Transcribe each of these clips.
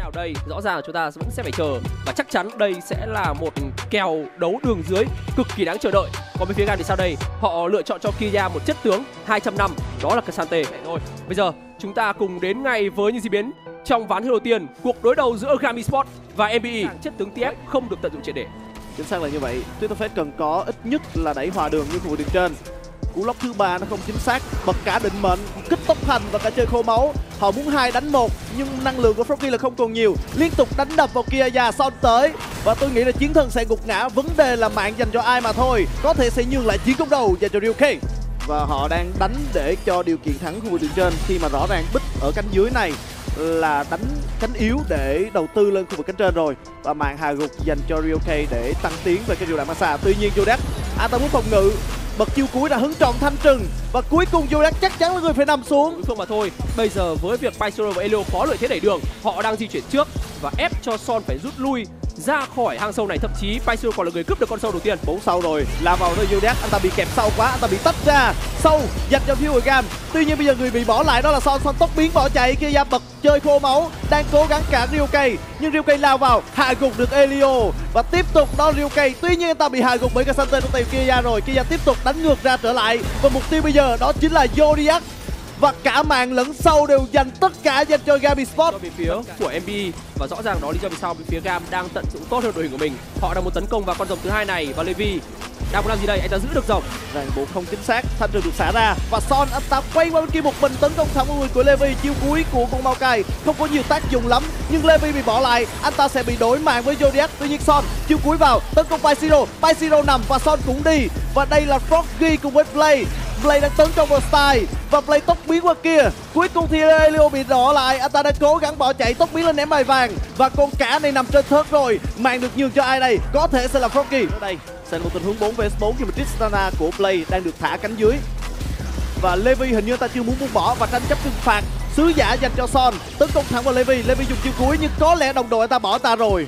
nào đây? Rõ ràng chúng ta vẫn sẽ phải chờ và chắc chắn đây sẽ là một kèo đấu đường dưới cực kỳ đáng chờ đợi. Còn bên phía Gam thì sao đây? Họ lựa chọn cho Kia một chất tướng 200 năm, đó là K'Sante. Thôi, bây giờ chúng ta cùng đến ngay với những diễn biến trong ván thi đầu tiên, cuộc đối đầu giữa Gam Esports và MBE. Chất tướng TF không được tận dụng triệt để. Chính xác là như vậy. Twitterfest cần có ít nhất là đẩy hòa đường như khu vực đường trên. Cú lóc thứ ba nó không chính xác, bật cả định mệnh, kích tốc hành và cả chơi khô máu. Họ muốn 2 đánh 1 nhưng năng lượng của Froggy là không còn nhiều, liên tục đánh đập vào Kia và Son tới. Và tôi nghĩ là chiến thần sẽ gục ngã, vấn đề là mạng dành cho ai mà thôi. Có thể sẽ nhường lại chiến công đầu dành cho Ryuki. Và họ đang đánh để cho điều kiện thắng khu vực đường trên khi mà rõ ràng Bích ở cánh dưới này là đánh cánh yếu để đầu tư lên khu vực cánh trên rồi. Và mạng hạ gục dành cho Ryuki để tăng tiến về cái rìu đạn Masa. Tuy nhiên Jodak, anh ta muốn phòng ngự, bật chiêu cuối là hứng trọn thanh trừng và cuối cùng Jodak chắc chắn là người phải nằm xuống. Không mà thôi, bây giờ với việc Paisoro và Elio có lợi thế đẩy đường, họ đang di chuyển trước và ép cho Son phải rút lui ra khỏi hang sâu này. Thậm chí Paisoro còn là người cướp được con sâu đầu tiên. Bấu sâu rồi, lao vào nơi Jodak, anh ta bị kẹp sâu quá, anh ta bị tách ra. Sâu dành cho Fuel Gam. Tuy nhiên bây giờ người bị bỏ lại đó là Son. Son tốc biến bỏ chạy, Kia bật chơi khô máu, đang cố gắng cản Ryuki nhưng Ryuki lao vào hạ gục được Elio và tiếp tục đó Ryuki. Tuy nhiên anh ta bị hạ gục bởi K'Sante trong tay Kia rồi. Kia tiếp tục đánh ngược ra trở lại và mục tiêu bây giờ đó chính là Zodiac. Và cả mạng lẫn sâu đều dành tất cả dành cho Gam Esports. Về phía của MBE và rõ ràng đó lý do vì sao bên phía Gam đang tận dụng tốt hơn đội hình của mình. Họ đang muốn tấn công vào con rồng thứ hai này và Levi đang muốn làm gì đây? Anh ta giữ được rồng. Ràng buộc không chính xác, thanh trừng được xả ra và Son anh ta quay qua bên kia một mình tấn công thẳng vào người của Levi. Chiêu cuối của con Maokai không có nhiều tác dụng lắm nhưng Levi bị bỏ lại, anh ta sẽ bị đổi mạng với Zodiac. Tuy nhiên Son chiêu cuối vào tấn công Paisiro, Paisiro nằm và Son cũng đi. Và đây là Froggy cùng với Play. Play đang tấn công vào Style và Play tốc biến qua kia. Cuối cùng thì Elio bị đỏ lại, anh ta đã cố gắng bỏ chạy, tốc biến lên ném bài vàng và con cả này nằm trên thớt rồi. Mạng được nhường cho ai đây? Có thể sẽ là Froggy. Ở đây sẽ là một tình huống 4 vs 4 khi mà Tristana của Play đang được thả cánh dưới. Và Levi hình như anh ta chưa muốn buông bỏ và tranh chấp trừng phạt. Sứ giả dành cho Son, tấn công thẳng vào Levi. Levi dùng chiêu cuối nhưng có lẽ đồng đội anh ta bỏ ta rồi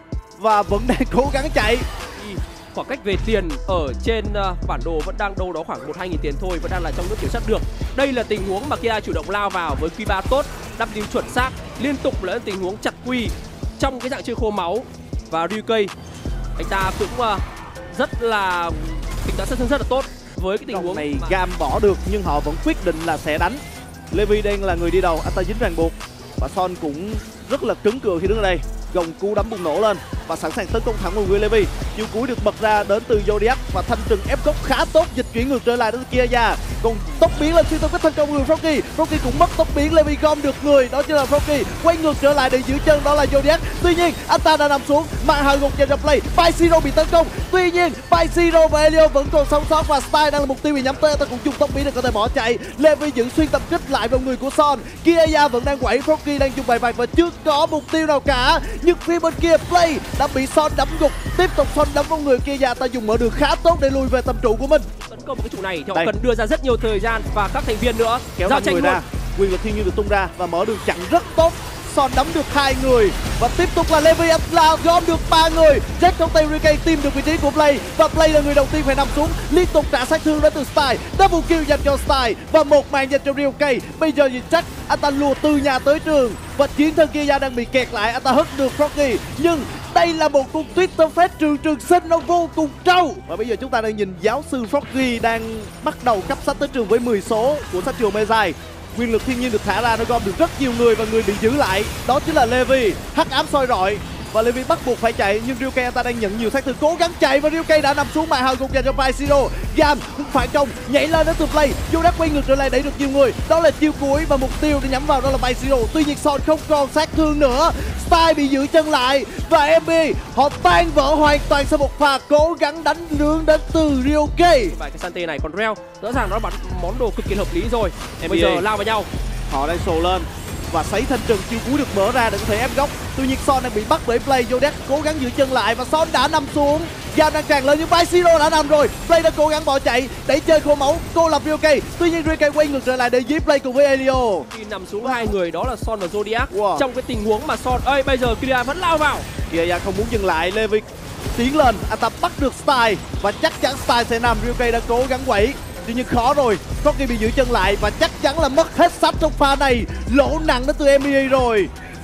và vẫn đang cố gắng chạy. Khoảng cách về tiền ở trên bản đồ vẫn đang đâu đó khoảng 1-2 nghìn tiền thôi, vẫn đang là trong nước kiểm soát được. Đây là tình huống mà Kia chủ động lao vào với Q3 tốt, W chuẩn xác, liên tục là tình huống chặt Q trong cái dạng chơi khô máu. Và Ryuki anh ta cũng rất là tính toán sân rất là tốt với cái tình huống này Gam bỏ được nhưng họ vẫn quyết định là sẽ đánh. Levi đang là người đi đầu, anh ta dính ràng buộc và Son cũng rất là cứng cựa khi đứng ở đây. Gồng cú đấm bùng nổ lên và sẵn sàng tấn công thẳng vào người Levi. Chiêu cuối được bật ra đến từ Zodiac và thanh trừng ép góc khá tốt, dịch chuyển ngược trở lại đến Kia. Còn tốc biến lên xuyên tâm kích thành công người Froggy. Froggy cũng mất tốc biến, Levi gom được người, đó chính là Froggy. Quay ngược trở lại để giữ chân, đó là Zodiac. Tuy nhiên anh ta đã nằm xuống, mạng hạ gục dành cho Play. Paisiro bị tấn công, tuy nhiên Paisiro và Elio vẫn còn sống sót và Style đang là mục tiêu bị nhắm tới. Anh ta cũng dùng tốc biến để có thể bỏ chạy. Levi giữ xuyên tâm kích lại vào người của Son. Kia vẫn đang quẩy, Froggy đang dùng bài vàng và chưa có mục tiêu nào cả. Nhưng phía bên kia Play đã bị Son đấm gục, tiếp tục Son đấm vào người Kia. Ta dùng mở đường khá tốt để lùi về tầm trụ của mình. Tấn công một cái trụ này thì họ cần đưa ra rất nhiều thời gian và các thành viên nữa kéo giao tranh ra, quyền lực thiên nhiên được tung ra và mở đường chặn rất tốt. Son đấm được 2 người và tiếp tục là Levi là gom được 3 người. Jack trong tay Ryuki tìm được vị trí của Play và Play là người đầu tiên phải nằm xuống, liên tục trả sát thương đến từ Style. Double kill dành cho Style và một màn dành cho Ryuki. Bây giờ thì Jack anh ta lùa từ nhà tới trường và chiến thần Kia đang bị kẹt lại, anh ta hất được Froggy nhưng đây là một con Twitterfest trường sinh nó vô cùng trâu. Và bây giờ chúng ta đang nhìn giáo sư Froggy đang bắt đầu cấp sách tới trường với 10 số của sách trường Mezai. Quyền lực thiên nhiên được thả ra, nó gom được rất nhiều người và người bị giữ lại đó chính là Levi. Hắc ám soi rọi và Levi bắt buộc phải chạy nhưng Ryuki anh ta đang nhận nhiều sát thương, cố gắng chạy và Ryuki đã nằm xuống màn hạ gục dành cho Paisiro. Gam phản công nhảy lên đến từ Play, Jodak quay ngược trở lại đẩy được nhiều người, đó là chiêu cuối và mục tiêu để nhắm vào đó là Paisiro. Tuy nhiên Son không còn sát thương nữa, Style bị giữ chân lại và MB họ tan vỡ hoàn toàn sau một pha cố gắng đánh lươn đến từ Ryuki. Và cái Sante này còn Reo rõ ràng nó bắn món đồ cực kỳ hợp lý rồi. Bây giờ lao vào nhau, họ đang sồ lên và sấy thanh trừng, chiêu cuối được mở ra để có thể ép góc. Tuy nhiên Son đang bị bắt bởi Play. Jodak cố gắng giữ chân lại và Son đã nằm xuống. Gam đang tràn lên nhưng Paisiro đã nằm rồi. Play đã cố gắng bỏ chạy để chơi khô máu, cô lập Ryuki. Tuy nhiên Ryuki quay ngược trở lại để dí Play cùng với Elio. Khi nằm xuống hai người đó là Son và Zodiac. Trong cái tình huống mà Son ơi bây giờ Kia vẫn lao vào. Kia không muốn dừng lại, Levi tiến lên, anh ta bắt được Style và chắc chắn Style sẽ nằm. Ryuki đã cố gắng quẩy tuy nhiên khó rồi, Froggy bị giữ chân lại và chắc chắn là mất hết sách trong pha này. Lỗ nặng đến từ MBE rồi.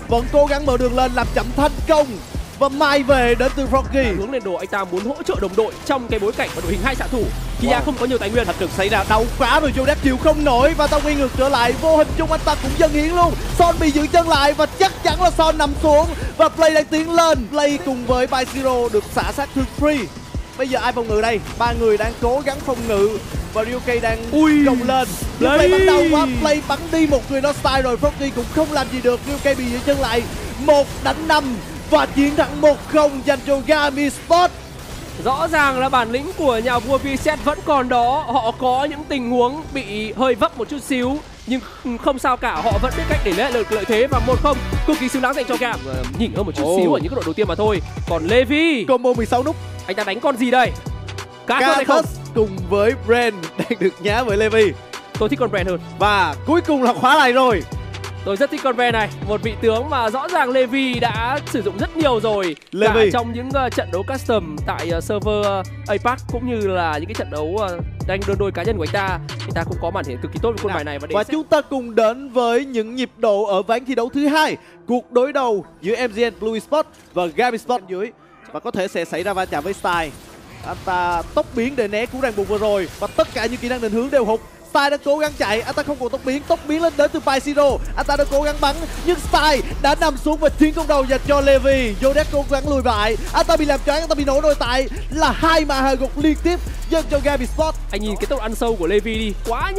vẫn cố gắng mở đường lên làm chậm thành công. Và mai về đến từ Froggy. Hướng lên đồ, anh ta muốn hỗ trợ đồng đội trong cái bối cảnh mà đội hình hai xạ thủ. Kia không có nhiều tài nguyên. Thật được xảy ra đau quá rồi, Zodiac chịu không nổi và ta quay ngược trở lại. Vô hình chung anh ta cũng dâng hiến luôn. Son bị giữ chân lại và chắc chắn là Son nằm xuống. Và Play đang tiến lên. Play cùng với Byzero được xả sát thương free. Bây giờ ai phòng ngự đây? Ba người đang cố gắng phòng ngự và Ryoke đang gồng lên. Play bắn đau quá, Play bắn đi một người nó style rồi. Froggy cũng không làm gì được. Ryoke bị giữ chân lại. 1-5 và chiến thắng 1-0 dành cho Gami Sport. Rõ ràng là bản lĩnh của nhà vua Reset vẫn còn đó. Họ có những tình huống bị hơi vấp một chút xíu, nhưng không sao cả, họ vẫn biết cách để lấy lợi thế. Và 1-0 cực kỳ xứng đáng dành cho Gam. Nhỉnh hơn một chút xíu ở những cái đội đầu tiên mà thôi. Còn Levi combo 16 nút, anh ta đánh con gì đây? Kathus cùng với Bren đang được nhá với Levi. Tôi thích con Bren hơn. Và cuối cùng là khóa lại rồi. Tôi rất thích con Bren này, một vị tướng mà rõ ràng Levi đã sử dụng rất nhiều rồi. Cả trong những trận đấu custom tại server Apex cũng như là những cái trận đấu đánh đơn đôi cá nhân của anh ta cũng có màn thể cực kỳ tốt với con bài này. Và chúng ta cùng đến với những nhịp độ ở ván thi đấu thứ hai, cuộc đối đầu giữa MGN Blue Esports và Gami Sport dưới. Và có thể sẽ xảy ra va chạm với Style. Anh ta tốc biến để né cú ràng buộc vừa rồi và tất cả những kỹ năng định hướng đều hụt. Style đang cố gắng chạy, anh ta không còn tốc biến lên đến từ Byzero. Anh ta đang cố gắng bắn nhưng Style đã nằm xuống và chiến công đầu dành cho Levi. Zodiac cố gắng lùi lại, anh ta bị làm choáng, anh ta bị nổ nội tại, là 2 màn hạ gục liên tiếp dành cho Gami Sport. Anh nhìn cái tốc độ ăn sâu của Levi đi, quá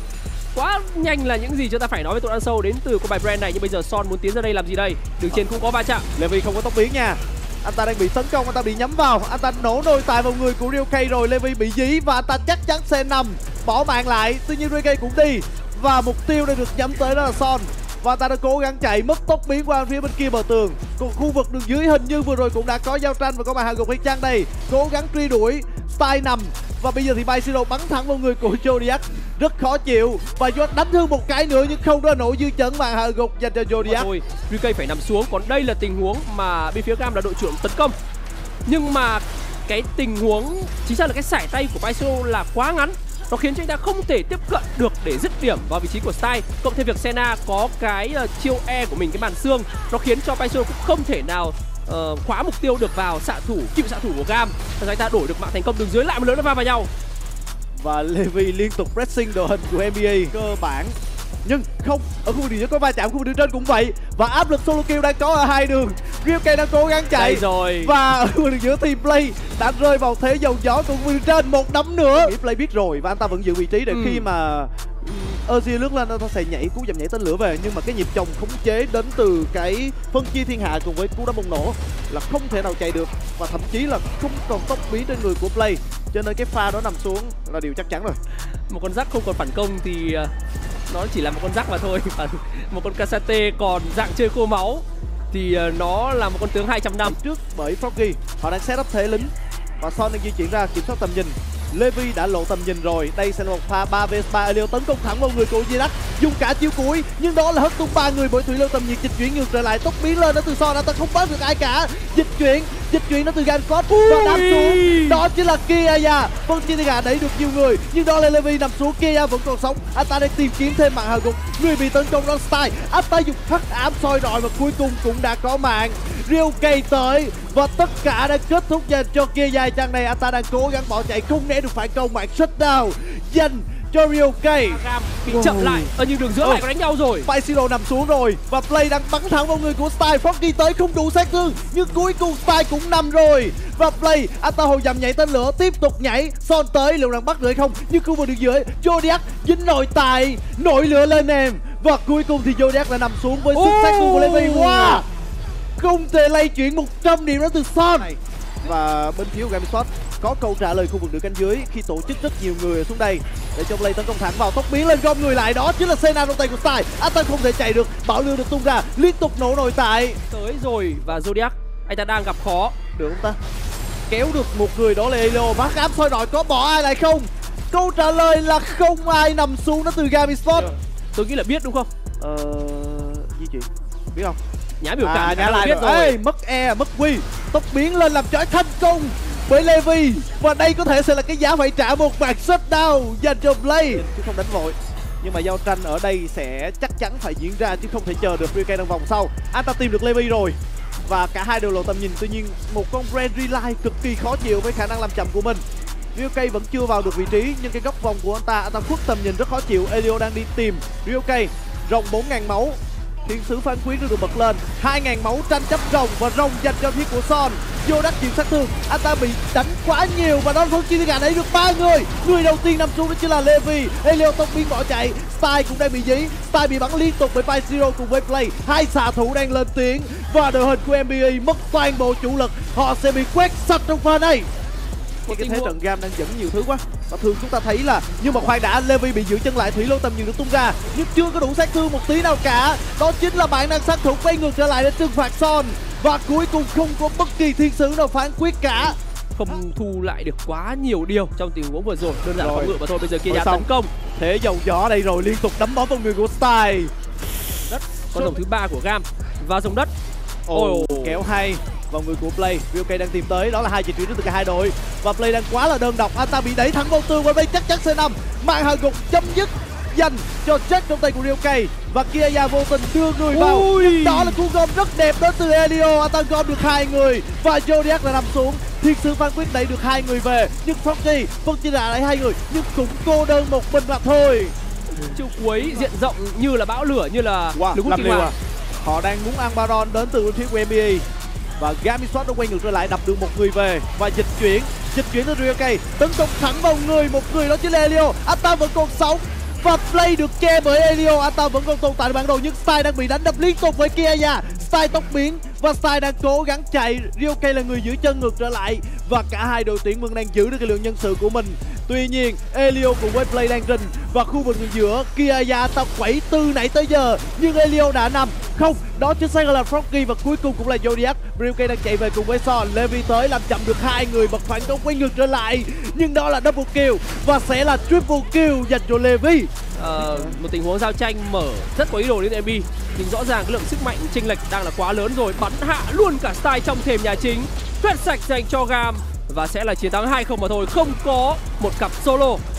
nhanh là những gì chúng ta phải nói về tốc độ ăn sâu đến từ con bài Brand này. Nhưng bây giờ Son muốn tiến ra đây làm gì đây? Đường trên cũng có va chạm. Levi không có tốc biến nha. Anh ta đang bị tấn công, anh ta bị nhắm vào, anh ta nổ nội tại vào người của Ryoke rồi. Levi bị dí và anh ta chắc chắn sẽ nằm bỏ mạng lại. Tuy nhiên Ryoke cũng đi và mục tiêu đang được nhắm tới đó là Son. Và anh ta đã cố gắng chạy mất tốc biến qua phía bên kia bờ tường. Còn khu vực đường dưới hình như vừa rồi cũng đã có giao tranh và có màn hạ gục hay chăng đây. Cố gắng truy đuổi, Style nằm và bây giờ thì Byzero bắn thẳng vào người của Zodiac. Rất khó chịu và Zodiac đánh thương một cái nữa nhưng không ra nổi dư chấn màn hạ gục dành cho Zodiac. Thôi, Ryoke phải nằm xuống. Còn đây là tình huống mà bên phía Gam là đội trưởng tấn công. Nhưng mà cái tình huống chính xác là cái sải tay của Byzero là quá ngắn. Nó khiến cho anh ta không thể tiếp cận được để dứt điểm vào vị trí của Style. Cộng thêm việc Senna có cái chiêu E của mình, cái màn xương, nó khiến cho Byzero cũng không thể nào khóa mục tiêu được vào cựu xạ thủ của Gam. Và anh ta đổi được mạng thành công, đường dưới lại một lớn nó va vào nhau. Và Levi liên tục pressing đội hình của NBA cơ bản. Nhưng không, ở khu vực đường dưới có va chạm, khu vực đường trên cũng vậy. Và áp lực solo kill đang có ở hai đường. Ryoke đang cố gắng chạy rồi. Và ở khu vực đường giữa thì Play đã rơi vào thế dầu gió của khu vực đường trên. Một đấm nữa. Play biết rồi và anh ta vẫn giữ vị trí để khi mà Ozzy lướt lên anh ta sẽ nhảy cú dầm nhảy tên lửa về. Nhưng mà cái nhịp chồng khống chế đến từ cái phân chia thiên hạ cùng với cú đá bùng nổ là không thể nào chạy được. Và thậm chí là không còn tốc biến trên người của Play. Cho nên cái pha đó nằm xuống là điều chắc chắn rồi. Một con rắc không còn phản công thì nó chỉ là một con rắc mà thôi. Một con Kasate còn dạng chơi khô máu thì nó là một con tướng 200 năm. Trước bởi Froggy, họ đang set up thế lính và Son đang di chuyển ra kiểm soát tầm nhìn. Levi đã lộ tầm nhìn rồi. Đây sẽ là một pha 3vs3 Elio tấn công thẳng vào người của Zodiac, dùng cả chiêu cuối nhưng đó là hất tung 3 người bởi thủy lưu tầm nhiệt. Dịch chuyển ngược trở lại, tốc biến lên đó từ Son, anh ta không bắt được ai cả. Dịch chuyển nó từ Ganford và đáp xuống, đó chính là Kia. Vâng, chia thiên hạ đẩy được nhiều người nhưng đó là Levi nằm xuống. Kia vẫn còn sống, anh ta đang tìm kiếm thêm mạng hạ gục. Người bị tấn công đó Style, anh ta dùng hắc ám soi rọi và cuối cùng cũng đã có mạng. Ryoke tới và tất cả đã kết thúc dành cho Kia. Chăng này anh ta đang cố gắng bỏ chạy, không né được phản công, mạng shutdown dành cho Ryoke. Bị chậm lại, nhưng đường giữa lại có đánh nhau rồi. Byzero nằm xuống rồi và Play đang bắn thẳng vào người của Style. Froggy tới không đủ sát thương nhưng cuối cùng Style cũng nằm rồi. Và Play, anh ta hồi dầm nhảy tên lửa, tiếp tục nhảy. Son tới, liệu rằng bắt được hay không? Nhưng khu vực đường dưới, Zodiac dính nội tại, nổi lửa lên em. Và cuối cùng thì Zodiac đã nằm xuống với sức sát thương của Levi. Wow, không thể lay chuyển 100 điểm đó từ Son. Và bên phía của Gami Sport có câu trả lời khu vực đường cánh dưới khi tổ chức rất nhiều người xuống đây để cho Play tấn công thẳng vào, tốc biến lên gom người lại, đó chính là Senna trong tay của Style. Anh ta không thể chạy được, bảo lưu được tung ra, liên tục nổ nội tại. Tới rồi và Zodiac anh ta đang gặp khó. Được không ta? Kéo được một người đó là Elio. Bác ám soi rọi có bỏ ai lại không? Câu trả lời là không ai nằm xuống đó từ Gami Sport. Tôi nghĩ là biết đúng không? Di chuyển biết không? Nhá biểu cảm nhá lại biết rồi. Ê, mất E, mất quy, tốc biến lên làm chói thành công bởi Levi. Và đây có thể sẽ là cái giá phải trả một bàn shutdown dành cho Play chứ không đánh vội. Nhưng mà giao tranh ở đây sẽ chắc chắn phải diễn ra chứ không thể chờ được Ryokai đang vòng sau. Anh ta tìm được Levi rồi và cả hai đều lộ tầm nhìn. Tuy nhiên một con Brand Relight cực kỳ khó chịu với khả năng làm chậm của mình. Ryokai vẫn chưa vào được vị trí nhưng cái góc vòng của anh ta khuất tầm nhìn rất khó chịu. Elio đang đi tìm Ryokai. Rồng 4000 máu, thiên sứ phán quyết được bật lên. 2000 máu tranh chấp rồng và rồng dành cho phía của Son. Vô đắc chịu sát thương, anh ta bị đánh quá nhiều và đón phân chia gà đẩy được 3 người. Người đầu tiên nằm xuống đó chính là Levi. Elio tốc biến bỏ chạy. Style cũng đang bị dí. Style bị bắn liên tục bởi Pyzero cùng với Play. Hai xạ thủ đang lên tiếng và đội hình của MBE mất toàn bộ chủ lực. Họ sẽ bị quét sạch trong pha này. Cái thế trận game đang dẫn nhiều thứ quá và thường chúng ta thấy là, nhưng mà khoan đã, Levi bị giữ chân lại, thủy lô tầm nhìn được tung ra nhưng chưa có đủ sát thương một tí nào cả. Đó chính là bản năng sát thủ quay ngược trở lại để trừng phạt Son và cuối cùng không có bất kỳ thiên sứ nào phán quyết cả. Không thu lại được quá nhiều điều trong tình huống vừa rồi, đơn giản phòng ngự và thôi. Bây giờ kia tấn công, thế dầu gió đây rồi, liên tục đấm bóng vào người của Style. Đất, con rồng thứ 3 của Gam và rồng đất. Kéo hay vào người của Play. Ryokai đang tìm tới, đó là hai dịch chuyển từ cả hai đội và Play đang quá là đơn độc. Anh ta bị đẩy thẳng vào tường và đây chắc chắn C5 màn hạ gục chấm dứt dành cho Jack trong tay của Ryokai và Kiaya vô tình đưa người vào. Đó là cú gom rất đẹp đến từ Elio. Anh ta gom được 2 người và Zodiac là nằm xuống. Thiên sứ phán quyết đẩy được 2 người về nhưng Froggy vẫn chỉ là lại 2 người nhưng cũng cô đơn một mình mà thôi. Chiêu cuối diện rộng như là bão lửa, như là lửa hút kinh hoàng. Họ đang muốn ăn Baron đến từ phía của NBA và Gamiswap đã quay ngược trở lại, đập được một người về và dịch chuyển tới Ryokai, tấn công thẳng vào một người đó chính là Elio. Anh ta vẫn còn sống và Play được che bởi Elio. Anh ta vẫn còn tồn tại bản đồ nhưng Style đang bị đánh đập liên tục với Kiaya. Style tốc biến và Style đang cố gắng chạy. Ryokai là người giữ chân ngược trở lại và cả hai đội tuyển vẫn đang giữ được cái lượng nhân sự của mình. Tuy nhiên Elio cùng với Play đang rình và khu vực giữa Kiaya ta quẩy từ nãy tới giờ nhưng Elio đã nằm. Không, đó chính xác là Froggy và cuối cùng cũng là Zodiac. Ryokai đang chạy về cùng với Son. Levi tới làm chậm được 2 người, bật phản công quay ngược trở lại nhưng đó là double kill và sẽ là triple kill dành cho Levi. Một tình huống giao tranh mở rất có ý đồ đến MB nhưng rõ ràng cái lượng sức mạnh chênh lệch đang là quá lớn rồi. Bắn hạ luôn cả Style trong thềm nhà chính, quét sạch dành cho Gam và sẽ là chiến thắng 2-0 mà thôi, không có một cặp solo.